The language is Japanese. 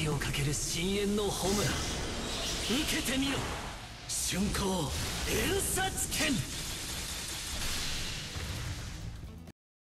命をかける深淵の炎受けてみろ、春光遠殺剣。